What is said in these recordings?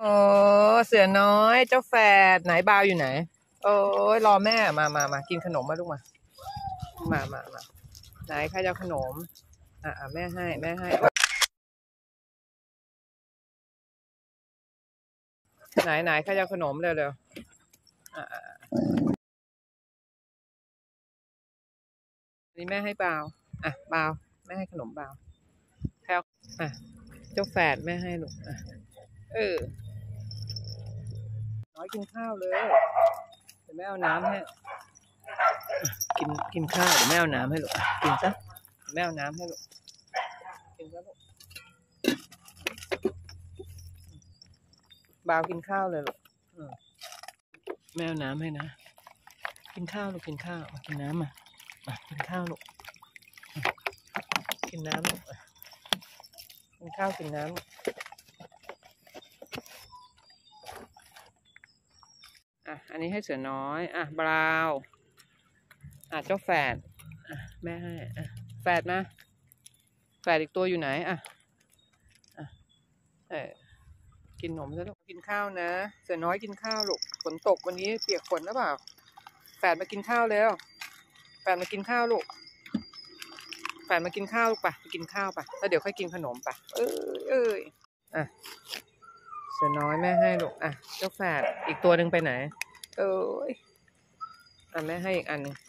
โอ้เสือน้อยเจ้าแฝดไหนบาวอยู่ไหนโอ้ยรอแม่มากินขนมมาลูกมาไหนใครจะเอาขนมแม่ให้ไหนใครจะเอาขนมเร็วนี่แม่ให้บาวบาวแม่ให้ขนมบาวแพลเจ้าแฝดแม่ให้ลูกน้อยกินข้าวเลยเดี๋ยวแม่เอาน้ำให้กินข้าวเดี๋ยวแม่เอาน้ำให้ลูกกินซะแม่เอาน้ำให้ลูกกินซะลูกบาวกินข้าวเลยลูกแม่เอาน้ำให้นะกินข้าวลูกกินข้าวกินน้ำกินข้าวลูกกินน้ำลูกกินข้าวกินน้ำอันนี้ให้เสือน้อยบราวเจ้าแฝดแม่ให้แฝดนะแฝดอีกตัวอยู่ไหนกินนมซะลูกกินข้าวนะเสือน้อยกินข้าวลูกฝนตกวันนี้เปียกฝนหรือเปล่าแฝดมากินข้าวแล้วแฝดมากินข้าวลูกแฝดมากินข้าวลูกไปกินข้าวไปแล้วเดี๋ยวค่อยกินขนมไปเสือน้อยแม่ให้ลูกเจ้าแฝดอีกตัวหนึ่งไปไหนแม่ให้อีกอันนึง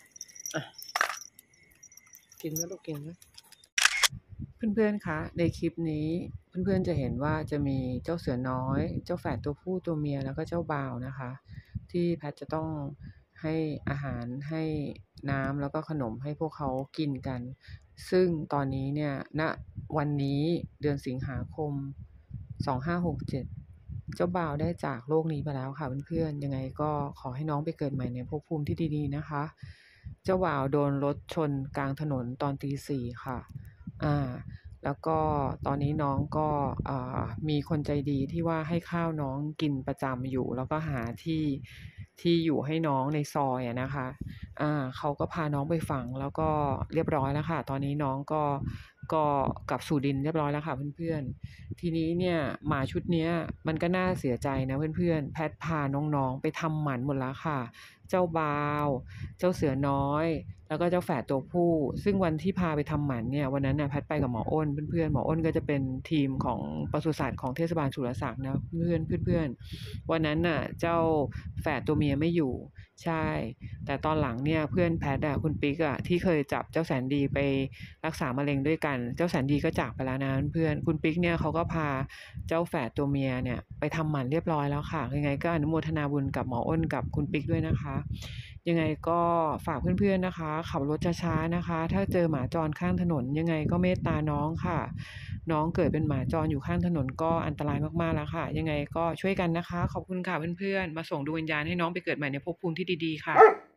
กินแล้วลูกกินนะเพื่อนๆคะในคลิปนี้เพื่อนๆจะเห็นว่าจะมีเจ้าเสือน้อยเจ้าแฝดตัวผู้ตัวเมียแล้วก็เจ้าบ่าวนะคะที่แพทจะต้องให้อาหารให้น้ำแล้วก็ขนมให้พวกเขากินกันซึ่งตอนนี้เนี่ยณวันนี้เดือนสิงหาคม2567เจ้าบ่าวได้จากโลกนี้ไปแล้วค่ะเพื่อนๆยังไงก็ขอให้น้องไปเกิดใหม่ในภพภูมิที่ดีๆนะคะเจ้าบ่าวโดนรถชนกลางถนนตอนตี 4ค่ะแล้วก็ตอนนี้น้องก็มีคนใจดีที่ว่าให้ข้าวน้องกินประจำอยู่แล้วก็หาที่อยู่ให้น้องในซอยนะคะเขาก็พาน้องไปฝังแล้วก็เรียบร้อยแล้วค่ะตอนนี้น้องก็กลับสู่ดินเรียบร้อยแล้วค่ะเพื่อนๆทีนี้เนี่ยหมาชุดนี้มันก็น่าเสียใจนะเพื่อนๆแพทพาน้องๆไปทำหมันหมดแล้วค่ะเจ้าบ่าวเจ้าเสือน้อยแล้วก็เจ้าแฝดตัวผู้ซึ่งวันที่พาไปทำหมันเนี่ยวันนั้นน่ะแพทไปกับหมออ้นเพื่อนๆหมออ้นก็จะเป็นทีมของปศุสัตว์ของเทศบาลสุรศักดิ์นะเพื่อนวันนั้นน่ะเจ้าแฝดตัวเมียไม่อยู่ใช่แต่ตอนหลังเนี่ยเพื่อนแพทคุณปิ๊กที่เคยจับเจ้าแสนดีไปรักษามะเร็งด้วยกันเจ้าแสนดีก็จากไปแล้วนะเพื่อนคุณปิ๊กเนี่ยเขาก็พาเจ้าแฝดตัวเมียเนี่ยไปทำหมันเรียบร้อยแล้วค่ะยังไงก็อนุโมทนาบุญกับหมออ้นกับคุณปิ๊กด้วยนะคะยังไงก็ฝากเพื่อนๆนะคะขับรถช้าๆนะคะถ้าเจอหมาจรข้างถนนยังไงก็เมตตาน้องค่ะน้องเกิดเป็นหมาจรอยู่ข้างถนนก็อันตรายมากๆแล้วค่ะยังไงก็ช่วยกันนะคะขอบคุณค่ะเพื่อนๆมาส่งดวงวิญญาณให้น้องไปเกิดใหม่ในภพภูมิที่ดีๆค่ะ